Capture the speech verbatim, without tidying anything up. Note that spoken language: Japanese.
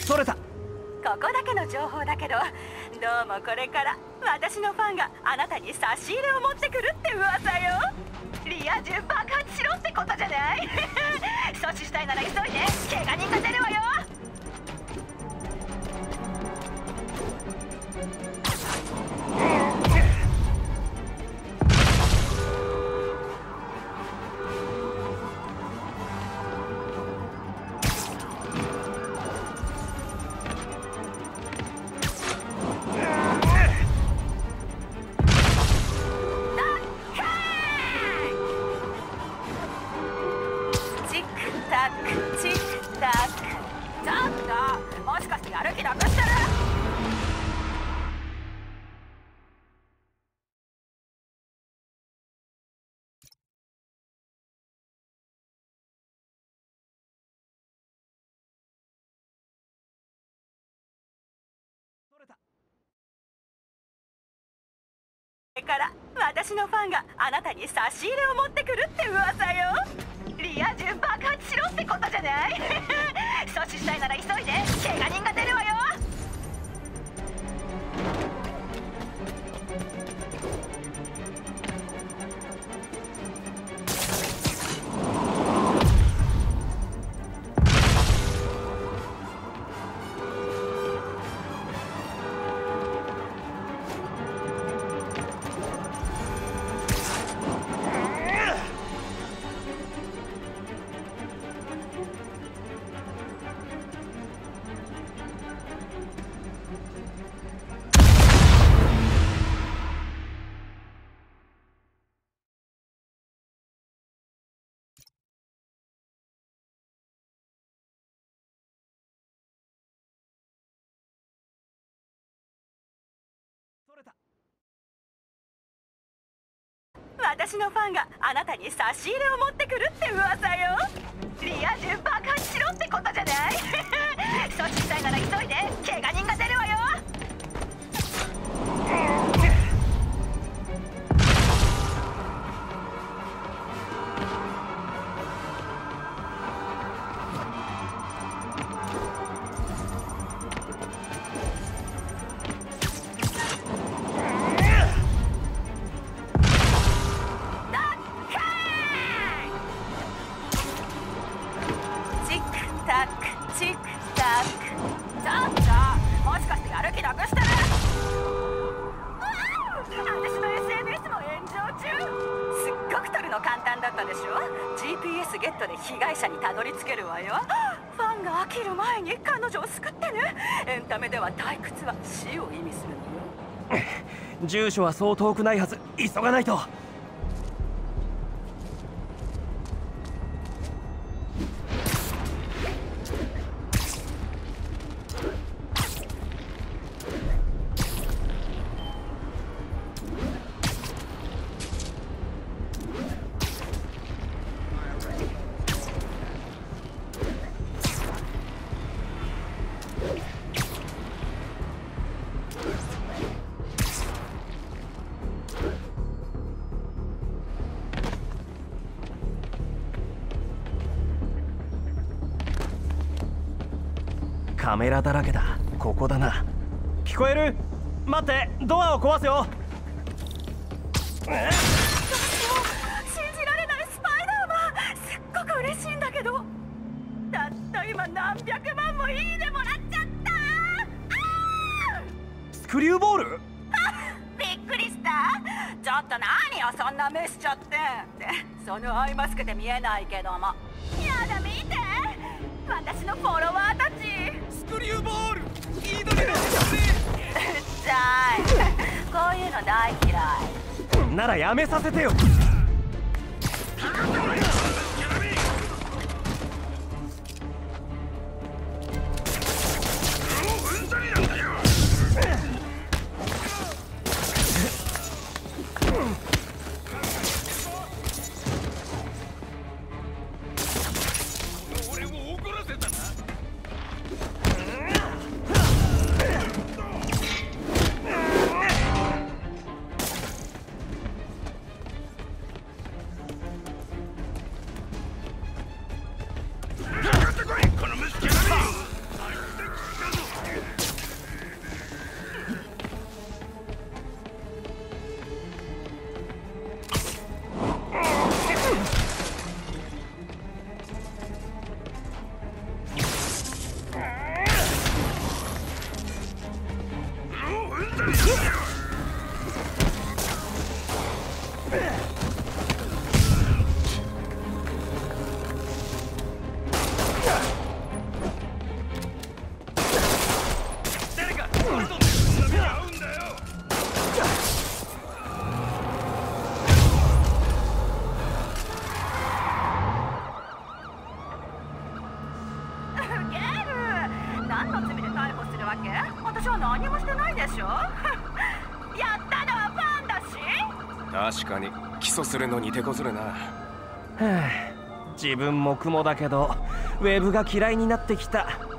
それた。 ここだけの情報だけど、どうもこれから私のファンがあなたに差し入れを持ってくるって噂よ。リア充爆発しろってことじゃない阻止したいなら急いで、怪我人が出るわよ。これから私のファンがあなたに差し入れを持ってくるって噂よ。リア充爆発しろってことじゃない阻止したいなら急いで、怪我人が出るわよ。私のファンがあなたに差し入れを持ってくるって噂よ。リア充爆発しろってことじゃない阻止したいなら急いで、怪我人が出るわよ。ゲットで被害者にたどり着けるわよ。ファンが飽きる前に彼女を救ってね。エンタメでは退屈は死を意味するのよ。 住所はそう遠くないはず。急がないと。カメラだらけだ。ここだな。聞こえる？待って、ドアを壊すよ。え？ 信じられない、スパイダーマン。すっごく嬉しいんだけど、たった今何百万もいいねもらっちゃった。 スクリューボール？ びっくりした。ちょっと何よそんな目しちゃってって。そのアイマスクで見えないけども。やだ見て、私のフォロワーたち。 スクリューボールいいだけだ。うっざいこういうの大嫌い。 ならやめさせてよ。 しょやったのはファンだし。 確かに起訴するのに手こずるな。はあ、自分も雲だけどウェブが嫌いになってきた。